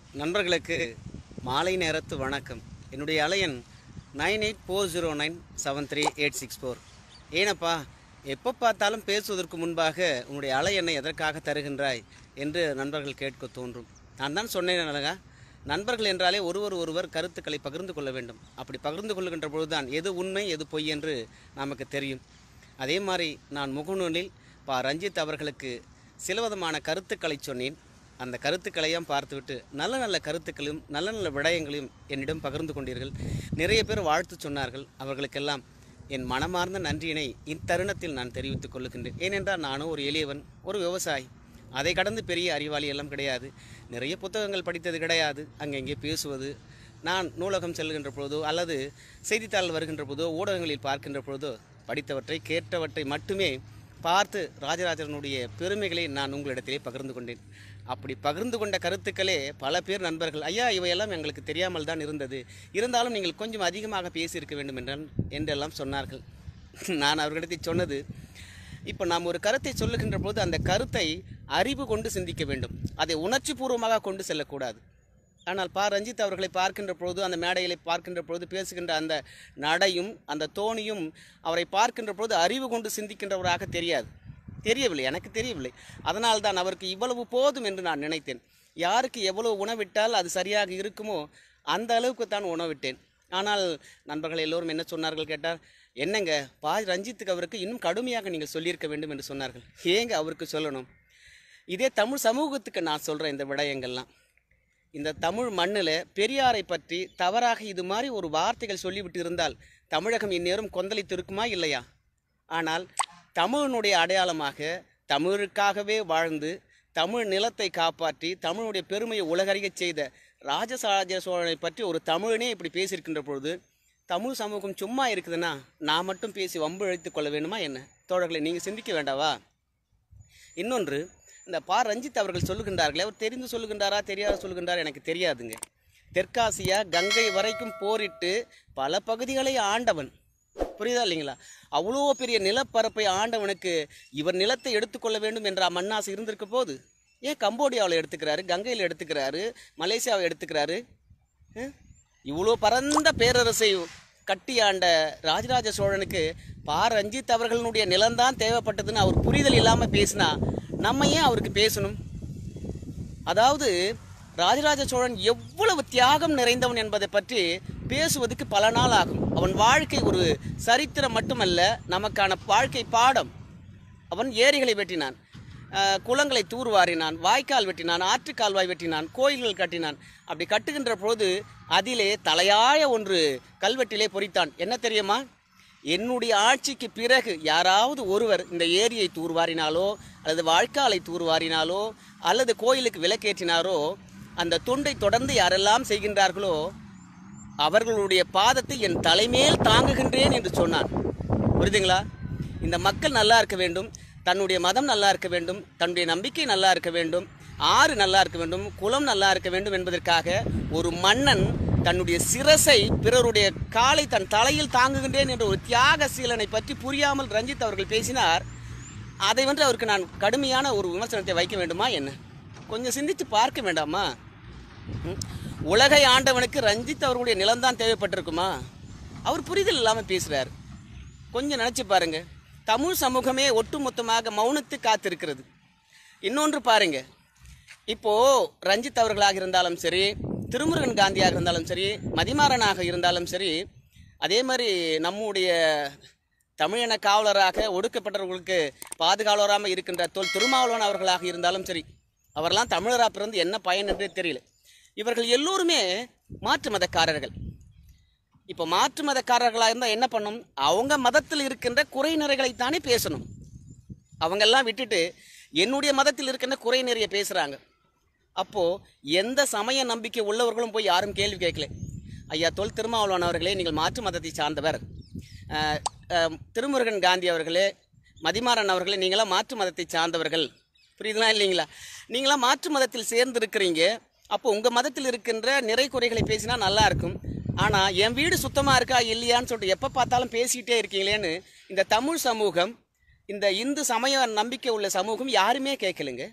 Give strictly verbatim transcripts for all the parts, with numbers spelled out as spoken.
நண்பர்களுக்கு மாலை நேரத்து வணக்கம். என்னுடைய அலையன் nine eight four zero nine seven three eight six four. ஏனப்பா எப்போ பார்த்தாலும் பேசுவதற்கு முன்பாக உன்னுடைய அலையெண்ணை எதற்காக தருகின்றாய் என்று நண்பர்கள் கேட்க தோன்றும். நான் தான் சொன்னேன் அழகா, நண்பர்கள் என்றாலே ஒருவர் ஒருவர் கருத்துக்களை பகிர்ந்து கொள்ள வேண்டும். அப்படி பகிர்ந்து கொள்ளுகின்ற பொழுதுதான் எது உண்மை எது பொய் என்று நமக்கு தெரியும். அதே மாதிரி நான் முகநூலில் பா ரஞ்சித் அவர்களுக்கு சில விதமான கருத்துக்களை சொன்னேன். அந்த கருத்துக்களையும் பார்த்துவிட்டு நல்ல நல்ல கருத்துக்களையும் நல்ல நல்ல விடயங்களையும் என்னிடம் பகிர்ந்து கொண்டீர்கள். நிறைய பேர் வாழ்த்து சொன்னார்கள். அவர்களுக்கெல்லாம் என் மனமார்ந்த நன்றியினை இத்தருணத்தில் நான் தெரிவித்துக் கொள்ளுகின்றேன். ஏனென்றால் நானும் ஒரு எளியவன், ஒரு விவசாயி. அதை கடந்து பெரிய அறிவாளி எல்லாம் கிடையாது. நிறைய புத்தகங்கள் படித்தது கிடையாது. அங்கங்கே பேசுவது, நான் நூலகம் செல்கின்ற பொழுதோ அல்லது செய்தித்தாள் வருகின்ற பொழுதோ ஊடகங்களில் பார்க்கின்ற பொழுதோ படித்தவற்றை கேட்டவற்றை மட்டுமே பார்த்து ராஜராஜனுடைய பெருமைகளை நான் உங்களிடத்திலே பகிர்ந்து கொண்டேன். அப்படி பகிர்ந்து கொண்ட கருத்துக்களே பல பேர் நண்பர்கள், ஐயா இவையெல்லாம் எங்களுக்கு தெரியாமல் தான் இருந்தது, இருந்தாலும் நீங்கள் கொஞ்சம் அதிகமாக பேசியிருக்க வேண்டும் என்றால் என்றெல்லாம் சொன்னார்கள். நான் அவர்களிடத்தில் சொன்னது, இப்போ நாம் ஒரு கருத்தை சொல்லுகின்ற போது அந்த கருத்தை அறிவு கொண்டு சிந்திக்க வேண்டும், அதை உணர்ச்சி பூர்வமாக கொண்டு செல்லக்கூடாது. ஆனால் பா ரஞ்சித் அவர்களை பார்க்கின்ற பொழுது, அந்த மேடைகளை பார்க்கின்ற பொழுது பேசுகின்ற அந்த நடையும் அந்த தோணியும் அவரை பார்க்கின்ற பொழுது அறிவு கொண்டு சிந்திக்கின்றவராக தெரியாது, தெரியவில்லை, எனக்கு தெரியவில்லை. அதனால் தான் அவருக்கு இவ்வளவு போதும் என்று நான் நினைத்தேன். யாருக்கு எவ்வளவு உணவிட்டால் அது சரியாக இருக்குமோ அந்த அளவுக்கு தான் உணவிட்டேன். ஆனால் நண்பர்கள் எல்லோரும் என்ன சொன்னார்கள் கேட்டால், என்னங்க பா ரஞ்சித்துக்கு அவருக்கு இன்னும் கடுமையாக நீங்கள் சொல்லியிருக்க வேண்டும் என்று சொன்னார்கள். ஏங்க அவருக்கு சொல்லணும்? இதே தமிழ் சமூகத்துக்கு நான் சொல்கிறேன் இந்த விடயங்கள்லாம். இந்த தமிழ் மண்ணில் பெரியாரை பற்றி தவறாக இது மாதிரி ஒரு வார்த்தைகள் சொல்லிவிட்டு இருந்தால் தமிழகம் இந்நேரம் கொந்தளித்து இருக்குமா இல்லையா? ஆனால் தமிழனுடைய அடையாளமாக தமிழுக்காகவே வாழ்ந்து தமிழ் நிலத்தை காப்பாற்றி தமிழுடைய பெருமையை உலகறியச் செய்த ராஜராஜ சோழனை பற்றி ஒரு தமிழனே இப்படி பேசியிருக்கின்ற பொழுது தமிழ் சமூகம் சும்மா இருக்குதுன்னா நான் மட்டும் பேசி வம்பு இழைத்து கொள்ள வேணுமா என்ன? தோழர்களை நீங்கள் சிந்திக்க வேண்டாவா? இன்னொன்று, இந்த பா ரஞ்சித் அவர்கள் சொல்லுகின்றார்களே, அவர் தெரிந்து சொல்லுகின்றாரா தெரியாத சொல்லுகின்றாரா எனக்கு தெரியாதுங்க. தெற்காசியா கங்கை வரைக்கும் போரிட்டு பல பகுதிகளை ஆண்டவன், புரியுதா இல்லைங்களா? அவ்வளோ பெரிய நிலப்பரப்பை ஆண்டவனுக்கு இவர் நிலத்தை எடுத்துக்கொள்ள வேண்டும் என்ற மண்ணாசை இருந்திருக்க போது ஏன் கம்போடியாவில் எடுத்துக்கிறாரு, கங்கையில் எடுத்துக்கிறாரு, மலேசியாவை எடுத்துக்கிறாரு? இவ்வளோ பரந்த பேரரசை கட்டி ஆண்ட ராஜராஜ சோழனுக்கு பா ரஞ்சித் அவர்களுடைய நிலம்தான் தேவைப்பட்டதுன்னு அவர் புரிதல் இல்லாமல் பேசினா நம்ம ஏன் அவருக்கு பேசணும்? அதாவது ராஜராஜ சோழன் எவ்வளவு தியாகம் நிறைந்தவன் என்பதை பற்றி பேசுவதற்கு பல நாள் ஆகும். அவன் வாழ்க்கை ஒரு சரித்திரம் மட்டுமல்ல, நமக்கான வாழ்க்கை பாடம். அவன் ஏரிகளை வெட்டினான், குளங்களை தூர்வாரினான், வாய்க்கால் வெட்டினான், ஆற்றுக்கால்வாய் வெட்டினான், கோயில்கள் கட்டினான். அப்படி கட்டுகின்ற போது அதிலே தலையாய ஒன்று கல்வெட்டிலே பொறித்தான். என்ன தெரியுமா? என்னுடைய ஆட்சிக்கு பிறகு யாராவது ஒருவர் இந்த ஏரியை தூர்வாரினாலோ அல்லது வாய்க்காலை தூர்வாரினாலோ அல்லது கோயிலுக்கு விளக்கேற்றினாரோ அந்த தொண்டை தொடர்ந்து யாரெல்லாம் செய்கின்றார்களோ அவர்களுடைய பாதத்தை என் தலைமேல் தாங்குகின்றேன் என்று சொன்னான். புரியுதுங்களா? இந்த மக்கள் நல்லா இருக்க வேண்டும், தன்னுடைய மதம் நல்லா இருக்க வேண்டும், தன்னுடைய நம்பிக்கை நல்லா இருக்க வேண்டும், ஆறு நல்லா இருக்க வேண்டும், குலம் நல்லா இருக்க வேண்டும் என்பதற்காக ஒரு மன்னன் தன்னுடைய சிரசை பிறருடைய காலை தன் தலையில் தாங்குகின்றேன் என்ற ஒரு தியாகசீலனை பற்றி புரியாமல் ரஞ்சித் அவர்கள் பேசினார். அதை வந்து அவருக்கு நான் கடுமையான ஒரு விமர்சனத்தை வைக்க வேண்டுமா என்ன? கொஞ்சம் சிந்தித்து பார்க்க வேண்டாமா? உலகை ஆண்டவனுக்கு ரஞ்சித் அவர்களுடைய நிலம்தான் தேவைப்பட்டிருக்குமா? அவர் புரிதல் இல்லாமல் பேசுகிறார். கொஞ்சம் நினச்சி பாருங்க. தமிழ் சமூகமே ஒட்டுமொத்தமாக மௌனத்து காத்திருக்கிறது. இன்னொன்று பாருங்க, இப்போது ரஞ்சித் அவர்களாக இருந்தாலும் சரி, திருமுருகன் காந்தியாக இருந்தாலும் சரி, மதிமாறனாக இருந்தாலும் சரி, அதே மாதிரி நம்முடைய தமிழின காவலராக ஒடுக்கப்பட்டவர்களுக்கு பாதுகாவலராக இருக்கின்ற தொல் திருமாவளவன் அவர்களாக இருந்தாலும் சரி, அவரெல்லாம் தமிழராக பிறந்து என்ன பயன் என்றே தெரியல. இவர்கள் எல்லோருமே மாற்று மதக்காரர்கள். இப்போ மாற்று மதக்காரர்களாக இருந்தால் என்ன பண்ணும்? அவங்க மதத்தில் இருக்கின்ற குறை நிறைகளைத்தானே பேசணும். அவங்கெல்லாம் விட்டுட்டு என்னுடைய மதத்தில் இருக்கின்ற குறை நிறைய பேசுகிறாங்க. அப்போது எந்த சமய நம்பிக்கை உள்ளவர்களும் போய் யாரும் கேள்வி கேட்கல. ஐயா தொல் திருமாவளவன் அவர்களே, நீங்கள் மாற்று மதத்தை சார்ந்தவர். திருமுருகன் காந்தி அவர்களே, மதிமாறன் அவர்களே, நீங்களாம் மாற்று மதத்தை சார்ந்தவர்கள். புரியுதுலாம் இல்லைங்களா? நீங்களாம் மாற்று மதத்தில் சேர்ந்துருக்கிறீங்க. அப்போ உங்கள் மதத்தில் இருக்கின்ற நிறை குறைகளை பேசினா நல்லா இருக்கும். ஆனால் என் வீடு சுத்தமாக இருக்கா இல்லையான்னு சொல்லிட்டு எப்போ பார்த்தாலும் பேசிக்கிட்டே இருக்கீங்களேன்னு இந்த தமிழ் சமூகம், இந்த இந்து சமய நம்பிக்கை உள்ள சமூகம் யாருமே கேட்கலுங்க.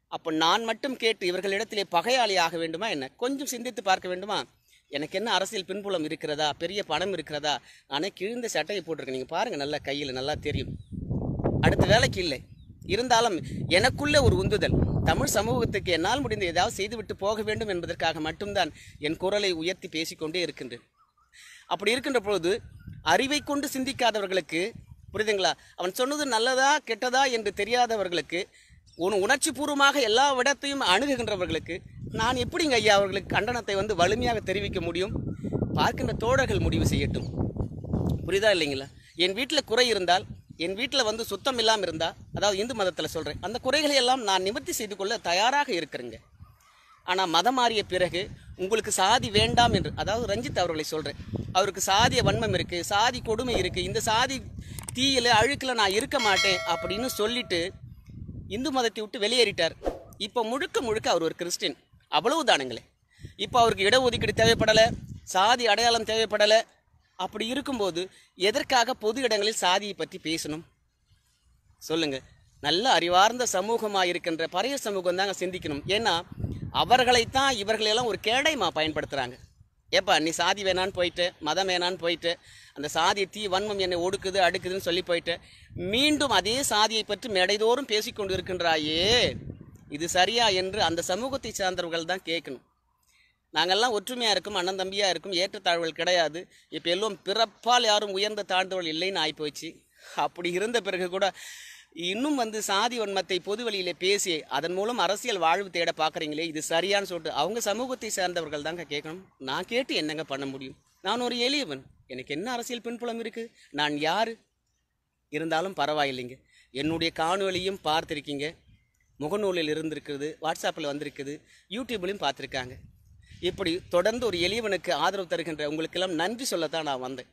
அப்போ நான் மட்டும் கேட்டு இவர்களிடத்திலே பகையாளி ஆக வேண்டுமா என்ன? கொஞ்சம் சிந்தித்து பார்க்க வேண்டுமா? எனக்கு என்ன அரசியல் பின்புலம் இருக்கிறதா, பெரிய பணம் இருக்கிறதா? நானே கிழிந்த சட்டையை போட்டிருக்கேன், நீங்கள் பாருங்கள், நல்லா கையில் நல்லா தெரியும். அடுத்த வேலைக்கு இல்லை, இருந்தாலும் எனக்குள்ளே ஒரு உந்துதல், தமிழ் சமூகத்துக்கு என்னால் முடிந்த ஏதாவது செய்துவிட்டு போக வேண்டும் என்பதற்காக மட்டும்தான் என் குரலை உயர்த்தி பேசிக்கொண்டே இருக்கின்றேன். அப்படி இருக்கின்ற பொழுது அறிவை கொண்டு சிந்திக்காதவர்களுக்கு, புரியுதுங்களா, அவன் சொன்னது நல்லதா கெட்டதா என்று தெரியாதவர்களுக்கு, உன் உணர்ச்சி பூர்வமாக எல்லா விடத்தையும் அணுகுகின்றவர்களுக்கு நான் எப்படிங்க ஐயா அவர்களுக்கு கண்டனத்தை வந்து வலிமையாக தெரிவிக்க முடியும்? பார்க்கின்ற தோழர்கள் முடிவு செய்யட்டும். புரியுதா இல்லைங்களா? என் வீட்டில் குறை இருந்தால், என் வீட்டில் வந்து சுத்தம் இல்லாமல் இருந்தால், அதாவது இந்து மதத்தில் சொல்கிறேன், அந்த குறைகளை எல்லாம் நான் நிவர்த்தி செய்து கொள்ள தயாராக இருக்கிறேங்க. ஆனால் மதம் மாறிய பிறகு உங்களுக்கு சாதி வேண்டாம் என்று, அதாவது ரஞ்சித் அவர்களை சொல்கிறேன், அவருக்கு சாதிய வன்மம் இருக்குது, சாதி கொடுமை இருக்குது, இந்த சாதி தீயில் அழுக்கில் நான் இருக்க மாட்டேன் அப்படின்னு சொல்லிட்டு இந்து மதத்தை விட்டு வெளியேறிட்டார். இப்போ முழுக்க முழுக்க அவர் ஒரு கிறிஸ்டின், அவ்வளவுதானுங்களே. இப்போ அவருக்கு இடஒதுக்கீடு தேவைப்படலை, சாதி அடையாளம் தேவைப்படலை. அப்படி இருக்கும்போது எதற்காக பொது இடங்களில் சாதியை பற்றி பேசணும் சொல்லுங்கள்? நல்ல அறிவார்ந்த சமூகமாக இருக்கின்ற பழைய சமூகம் தாங்க சிந்திக்கணும். ஏன்னா அவர்களைத்தான் இவர்களெல்லாம் ஒரு கேடயமாக பயன்படுத்துகிறாங்க. ஏப்பா நீ சாதி வேணான்னு போயிட்டு, மதம் வேணான்னு போயிட்டு, அந்த சாதியை தீ வன்மம் என்னை ஒடுக்குது அடுக்குதுன்னு சொல்லி போயிட்டு மீண்டும் அதே சாதியை பற்றி மேடைதோறும் பேசிக்கொண்டு இருக்கின்றாயே, இது சரியா என்று அந்த சமூகத்தை சார்ந்தவர்கள் தான் கேட்கணும். நாங்கள்லாம் ஒற்றுமையாக இருக்கும், அண்ணன் தம்பியாக இருக்கும், ஏற்றத்தாழ்வுகள் கிடையாது. இப்போ எல்லாம் பிறப்பால் யாரும் உயர்ந்த தாழ்ந்தவர்கள் இல்லைன்னு ஆகிப்போச்சு. அப்படி இருந்த பிறகு கூட இன்னும் வந்து சாதி வன்மத்தை பொது வழியிலே பேசி அதன் மூலம் அரசியல் வாழ்வு தேட பார்க்குறீங்களே, இது சரியான்னு சொல்லிட்டு அவங்க சமூகத்தை சேர்ந்தவர்கள் தாங்க கேட்கணும். நான் கேட்டு என்னங்க பண்ண முடியும்? நான் ஒரு எளியவன், எனக்கு என்ன அரசியல் பின்புலம் இருக்குது? நான் யார்? இருந்தாலும் பரவாயில்லைங்க, என்னுடைய காணொலியும் பார்த்துருக்கீங்க, முகநூலில் இருந்திருக்குது, வாட்ஸ்அப்பில் வந்திருக்குது, யூடியூப்லையும் பார்த்துருக்காங்க. இப்படி தொடர்ந்து ஒரு எளியவனுக்கு ஆதரவு தருகின்ற உங்களுக்கெல்லாம் நன்றி சொல்லத்தான் நான் வந்தேன்.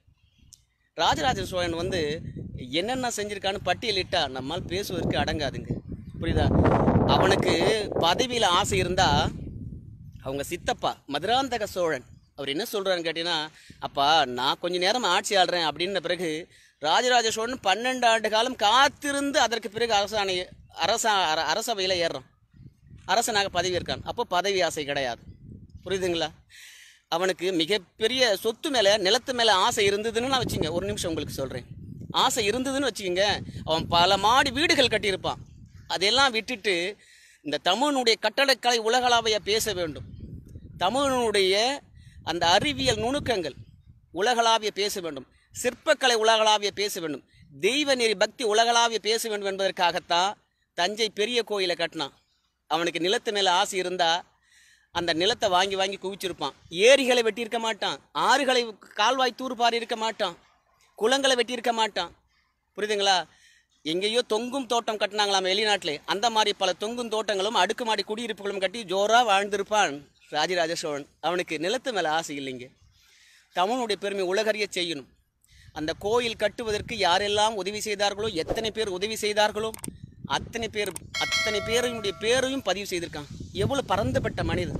ராஜராஜ சோழன் வந்து என்னென்ன செஞ்சுருக்கான்னு பட்டியலிட்டால் நம்மால் பேசுவதற்கு அடங்காதுங்க. புரியுதா? அவனுக்கு பதவியில் ஆசை இருந்தால் அவங்க சித்தப்பா மதுராந்தக சோழன் அவர் என்ன சொல்கிறான்னு கேட்டீங்கன்னா, அப்பா நான் கொஞ்சம் நேரம் ஆட்சி ஆடுறேன் அப்படின்ன பிறகு ராஜராஜ சோழன் பன்னெண்டு ஆண்டு காலம் காத்திருந்து அதற்கு பிறகு அரசாணை அரசா அரசவையில் ஏறுறான், அரசனாக பதவி இருக்கான். அப்போ பதவி ஆசை கிடையாது. புரியுதுங்களா? அவனுக்கு மிகப்பெரிய சொத்து மேலே நிலத்து மேலே ஆசை இருந்ததுன்னு நான் வச்சுங்க, ஒரு நிமிஷம் உங்களுக்கு சொல்கிறேன். ஆசை இருந்ததுன்னு வச்சுக்கோங்க, அவன் பல மாடி வீடுகள் கட்டியிருப்பான். அதெல்லாம் விட்டுட்டு இந்த தமிழனுடைய கட்டடக்கலை உலகளாவிய பேச வேண்டும், தமிழனுடைய அந்த அறிவியல் நுணுக்கங்கள் உலகளாவிய பேச வேண்டும், சிற்பக்கலை உலகளாவிய பேச வேண்டும், தெய்வ நெறி பக்தி உலகளாவிய பேச வேண்டும் என்பதற்காகத்தான் தஞ்சை பெரிய கோயிலை கட்டினான். அவனுக்கு நிலத்து மேலே ஆசை இருந்தால் அந்த நிலத்தை வாங்கி வாங்கி குவிச்சிருப்பான். ஏரிகளை வெட்டியிருக்க மாட்டான், ஆறுகளை கால்வாய் தூர்பாரி இருக்க மாட்டான், குளங்களை வெட்டியிருக்க மாட்டான். புரியுதுங்களா? எங்கேயோ தொங்கும் தோட்டம் கட்டினாங்களாம் வெளிநாட்டிலே, அந்த மாதிரி பல தொங்கும் தோட்டங்களும் அடுக்குமாடி குடியிருப்புகளும் கட்டி ஜோராக வாழ்ந்திருப்பான் ராஜராஜ சோழன். அவனுக்கு நிலத்து மேலே ஆசை இல்லைங்க. தமிழனுடைய பெருமை உலகறிய செய்யணும். அந்த கோயில் கட்டுவதற்கு யாரெல்லாம் உதவி செய்தார்களோ, எத்தனை பேர் உதவி செய்தார்களோ அத்தனை பேர் அத்தனை பேருடைய பேரையும் பதிவு செய்திருக்கான். எவ்வளோ பரந்துபட்ட மனிதன்.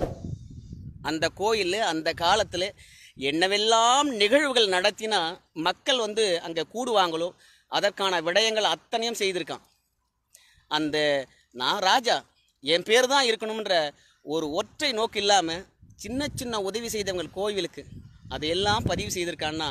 அந்த கோயில் அந்த காலத்தில் என்னவெல்லாம் நிகழ்வுகள் நடத்தினா மக்கள் வந்து அங்கே கூடுவாங்களோ அதற்கான விடயங்கள் அத்தனையும் செய்திருக்கான். அந்த நான் ராஜா என் பேர் தான் இருக்கணும்ன்ற ஒரு ஒற்றை நோக்கு இல்லாமல் சின்ன சின்ன உதவி செய்தவங்க கோவிலுக்கு அதையெல்லாம் பதிவு செய்திருக்கான்னா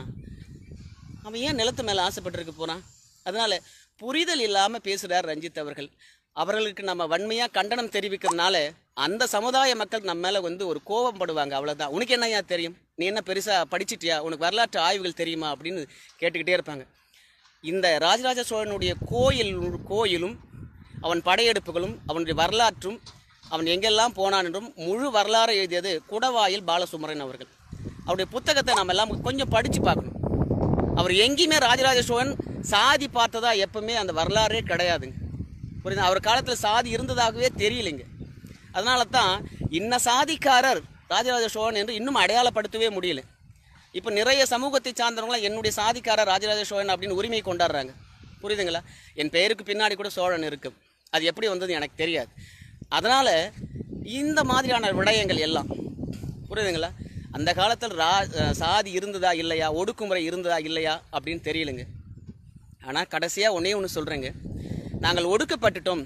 அவன் ஏன் நிலத்து மேலே ஆசைப்பட்டிருக்க போகிறான்? அதனால் புரிதல் இல்லாமல் பேசுகிறார் ரஞ்சித் அவர்கள். அவர்களுக்கு நம்ம வன்மையாக கண்டனம் தெரிவிக்கிறதுனால அந்த சமுதாய மக்கள் நம்ம மேலே வந்து ஒரு கோபம் படுவாங்க, அவ்வளோதான். உனக்கு என்னையா தெரியும், நீ என்ன பெருசாக படிச்சிட்டியா, உனக்கு வரலாற்று ஆய்வுகள் தெரியுமா அப்படின்னு கேட்டுக்கிட்டே இருப்பாங்க. இந்த ராஜராஜ சோழனுடைய கோயில் கோயிலும் அவன் படையெடுப்புகளும் அவனுடைய வரலாற்றும் அவன் எங்கெல்லாம் போனான் என்றும் முழு வரலாறு எழுதியது குடவாயில் பாலசுமரன் அவர்கள். அவருடைய புத்தகத்தை நம்ம எல்லாம் கொஞ்சம் படித்து பார்க்கணும். அவர் எங்கேயுமே ராஜராஜ சோழன் சாதி பார்த்ததா எப்பவுமே அந்த வரலாறே கிடையாதுங்க. புரியுது? அவர் காலத்தில் சாதி இருந்ததாகவே தெரியலைங்க. அதனால தான் இன்ன சாதிக்காரர் ராஜராஜ சோழன் என்று இன்னும் அடையாளப்படுத்தவே முடியல. இப்போ நிறைய சமூகத்தை சார்ந்தவங்களாம் என்னுடைய சாதிக்காரர் ராஜராஜ சோழன் அப்படின்னு உரிமை கொண்டாடுறாங்க. புரியுதுங்களா? என் பெயருக்கு பின்னாடி கூட சோழன் இருக்கும், அது எப்படி வந்தது எனக்கு தெரியாது. அதனால் இந்த மாதிரியான விடயங்கள் எல்லாம் புரியுதுங்களா? அந்த காலத்தில் ரா சாதி இருந்ததா இல்லையா, ஒடுக்குமுறை இருந்ததா இல்லையா அப்படின்னு தெரியலைங்க. ஆனால் கடைசியாக ஒன்றே ஒன்று சொல்கிறேங்க, நாங்கள் ஒடுக்கப்பட்டுட்டோம்,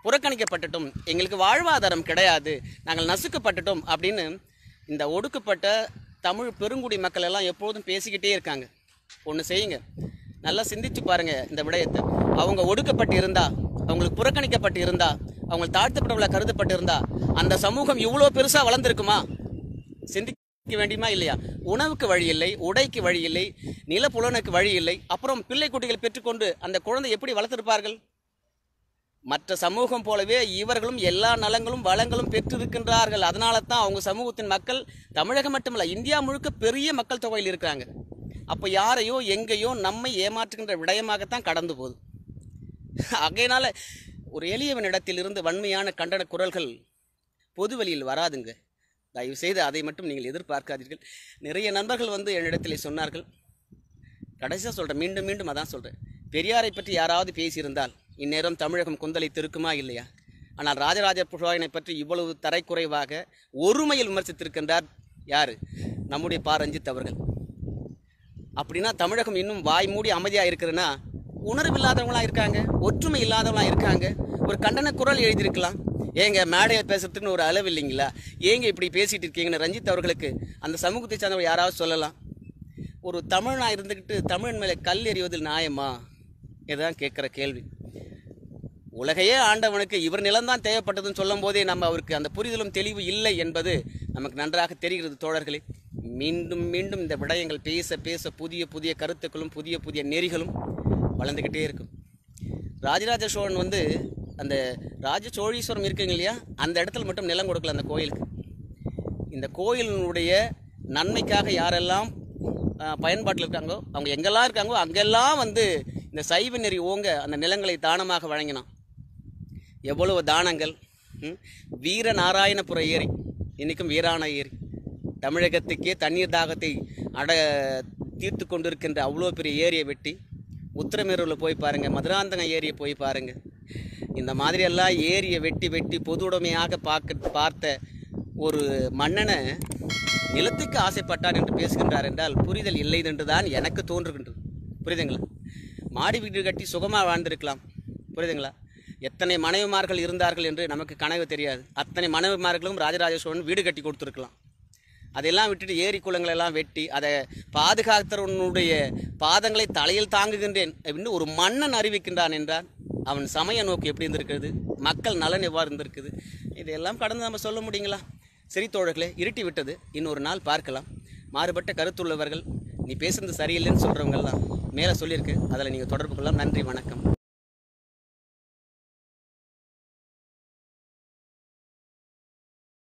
புறக்கணிக்கப்பட்டுட்டோம், எங்களுக்கு வாழ்வாதாரம் கிடையாது, நாங்கள் நசுக்கப்பட்டுட்டோம் அப்படின்னு இந்த ஒடுக்கப்பட்ட தமிழ் பெருங்குடி மக்கள் எல்லாம் எப்போதும் பேசிக்கிட்டே இருக்காங்க. ஒன்று செய்யுங்க, நல்லா சிந்திச்சு பாருங்க இந்த விடயத்தை. அவங்க ஒடுக்கப்பட்டு இருந்தா, அவங்களுக்கு புறக்கணிக்கப்பட்டு இருந்தா, அவங்க தாழ்த்தப்பட்டவளை கருதப்பட்டு இருந்தா அந்த சமூகம் இவ்வளோ பெருசாக வளர்ந்துருக்குமா? சிந்திக்க வேண்டியமா இல்லையா? உணவுக்கு வழி இல்லை, உடைக்கு வழி இல்லை, நிலப்புலனுக்கு வழி இல்லை, அப்புறம் பிள்ளை குட்டிகள் பெற்றுக்கொண்டு அந்த குழந்தை எப்படி வளர்த்திருப்பார்கள்? மற்ற சமூகம் போலவே இவர்களும் எல்லா நலங்களும் வளங்களும் பெற்றிருக்கின்றார்கள். அதனால தான் அவங்க சமூகத்தின் மக்கள் தமிழகம் மட்டுமல்ல இந்தியா முழுக்க பெரிய மக்கள் தொகையில் இருக்கிறாங்க. அப்போ யாரையோ எங்கேயோ நம்மை ஏமாற்றுகின்ற விடயமாகத்தான் கடந்து போகுது. ஆகையினால ஒரு எளியவனிடத்திலிருந்து வன்மையான கண்டன குரல்கள் பொது வழியில் வராதுங்க. தயவு செய்து அதை மட்டும் நீங்கள் எதிர்பார்க்காதீர்கள். நிறைய நண்பர்கள் வந்து என்னிடத்தில் சொன்னார்கள். கடைசியாக சொல்கிறேன், மீண்டும் மீண்டும் அதான் சொல்கிறேன், பெரியாரை பற்றி யாராவது பேசியிருந்தால் இந்நேரம் தமிழகம் கொந்தளித்து இருக்குமா இல்லையா? ஆனால் ராஜராஜ சோழனை பற்றி இவ்வளவு தரைக்குறைவாக ஒருமையில் விமர்சித்திருக்கின்றார் யார்? நம்முடைய பா ரஞ்சித் அவர்கள். அப்படின்னா தமிழகம் இன்னும் வாய் மூடி அமைதியாக இருக்குதுன்னா உணர்வு இல்லாதவங்களாம் இருக்காங்க, ஒற்றுமை இல்லாதவங்களாம் இருக்காங்க. ஒரு கண்டன குரல் எழுதியிருக்கலாம். ஏங்க மேடையில் பேசுறதுக்குன்னு ஒரு அளவு இல்லைங்களா? ஏங்க இப்படி பேசிகிட்டு இருக்கீங்கன்னு ரஞ்சித் அவர்களுக்கு அந்த சமூகத்தை சார்ந்தவர் யாராவது சொல்லலாம். ஒரு தமிழனாக இருந்துக்கிட்டு தமிழன் மேலே கல் எறிவதில் நியாயமா? இதுதான் கேட்குற கேள்வி. உலகையே ஆண்டவனுக்கு இவர் நிலம்தான் தேவைப்பட்டதுன்னு சொல்லும் போதே நம்ம அவருக்கு அந்த புரிதலும் தெளிவு இல்லை என்பது நமக்கு நன்றாக தெரிகிறது தோழர்களே. மீண்டும் மீண்டும் இந்த விடயங்கள் பேச பேச புதிய புதிய கருத்துக்களும் புதிய புதிய நெறிகளும் வளர்ந்துக்கிட்டே இருக்கும். ராஜராஜ சோழன் வந்து அந்த ராஜ சோழீஸ்வரம் இருக்குங்க இல்லையா, அந்த இடத்துல மட்டும் நிலம் கொடுக்கல அந்த கோயிலுக்கு. இந்த கோயிலினுடைய நன்மைக்காக யாரெல்லாம் பயன்பாட்டில் இருக்காங்களோ, அவங்க எங்கெல்லாம் இருக்காங்களோ அங்கெல்லாம் வந்து இந்த சைவ நெறி ஓங்க அந்த நிலங்களை தானமாக வழங்கினான். எவ்வளவு தானங்கள்! வீர நாராயணபுர ஏரி, இன்றைக்கும் வீரான ஏரி, தமிழகத்துக்கே தண்ணீர் தாகத்தை அட தீர்த்து கொண்டிருக்கின்ற அவ்வளோ பெரிய ஏரியை வெட்டி உத்திரமேரூரில் போய் பாருங்கள், மதுராந்தகம் ஏரியை போய் பாருங்கள். இந்த மாதிரியெல்லாம் ஏரியை வெட்டி வெட்டி பொது உடைமையாக பார்க்க பார்த்த ஒரு மன்னனை நிலத்துக்கு ஆசைப்பட்டான் என்று பேசுகின்றார் என்றால் புரிதல் இல்லை என்று தான் எனக்கு தோன்றுகின்றது. புரியுதுங்களா? மாடி வீடு கட்டி சுகமாக வாழ்ந்திருக்கலாம். புரியுதுங்களா? எத்தனை மனைவிமார்கள் இருந்தார்கள் என்று நமக்கு கனவு தெரியாது. அத்தனை மனைவிமார்களும் ராஜராஜ சோழன் வீடு கட்டி கொடுத்துருக்கலாம். அதெல்லாம் விட்டுட்டு ஏரி குளங்களெல்லாம் வெட்டி அதை பாதுகாத்தவனுடைய பாதங்களை தலையில் தாங்குகின்றேன் அப்படின்னு ஒரு மன்னன் அறிவிக்கின்றான் என்றால் அவன் சமய நோக்கு எப்படி இருந்திருக்கிறது, மக்கள் நலன் எவ்வாறு இருந்திருக்குது, இதையெல்லாம் கடந்து நம்ம சொல்ல முடியுங்களா? சரி தோழர்களே, இருட்டி விட்டது, இன்னொரு நாள் பார்க்கலாம். மாறுபட்ட கருத்துள்ளவர்கள் நீ பேசுறது சரியில்லைன்னு சொல்கிறவங்கெல்லாம் மேலே சொல்லியிருக்கு, அதில் நீங்கள் தொடர்பு கொள்ளலாம். நன்றி, வணக்கம்.